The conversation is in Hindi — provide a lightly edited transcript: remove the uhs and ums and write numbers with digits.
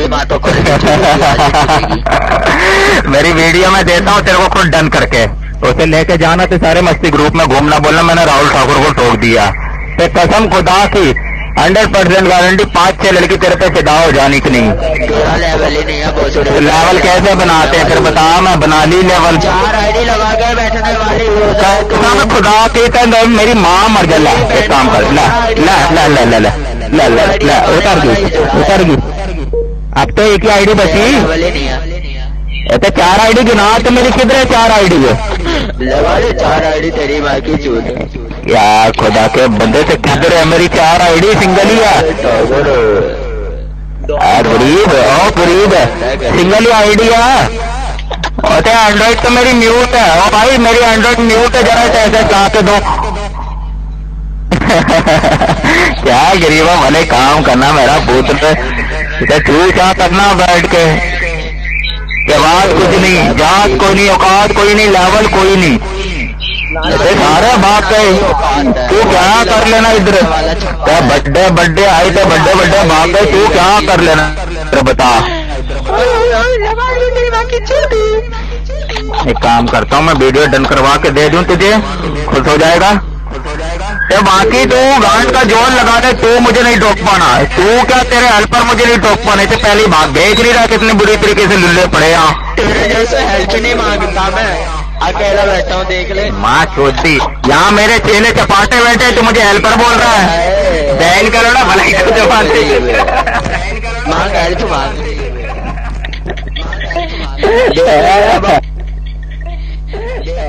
बातों को मेरी वीडियो में देता हूँ तेरे को खुद डन करके, उसे लेके जाना तो सारे मस्ती ग्रुप में घूमना, बोलना मैंने राहुल ठाकुर को ठोक दिया। तो कसम खुदा की 100% गारंटी 5-6 लड़की तेरे पे फिदा हो जानी की नहीं। लेवल ही नहीं है, लेवल कैसे बनाते हैं फिर बता, मैं बना ली लेवल। 4 आईडी लगा के बैठने वाली कसम खुदा की तो मेरी माँ मर गया। एक काम कर, ला ला ला ला ला ला ला ला ला उतर गई उतर गई। अब तो एक ही आईडी बची, तो 4 आईडी गिना तो मेरी किधर है 4 आईडी है? 4 आईडी तेरी माँ की चूत। यार खुदा के बंदे से किधर है मेरी 4 आईडी? सिंगल ही है गरीब, ओ गरीब सिंगल ही आईडी है। और एंड्रॉइड तो मेरी म्यूट है। ओ भाई मेरी एंड्रॉइड म्यूट है, जरा ऐसे ला के दो। क्या गरीबा भले काम करना मेरा पुत्र, तू क्या करना बैठ के? आवाज कुछ नहीं, जात कोई नहीं, औकात कोई नहीं, लेवल कोई नहीं, सारे बात गए। तू क्या कर लेना इधर? बड्डे बड्डे आए थे, बड्डे बड्डे भाग गए, तू क्या कर लेना बता। एक काम करता हूँ मैं वीडियो डन करवा के दे दूं तुझे, खुश हो जाएगा। तो बाकी तू गांड का जोर लगा दे, तू मुझे नहीं ठोक पाना। तू क्या तेरे हेल्पर मुझे नहीं ठोक पाने से पहले भाग गए। नहीं रहा कितने बुरी तरीके से लुल्ले पड़े यहाँ। तेरे जैसे हेल्प नहीं मांगता मैं, अकेला बैठा हूँ देख ले। माँ चोटी, यहाँ मेरे चेले चपाटे बैठे, तू मुझे हेल्पर बोल रहा है? बैन करो ना भलाई को चपाते। मांग हेल्प मांग।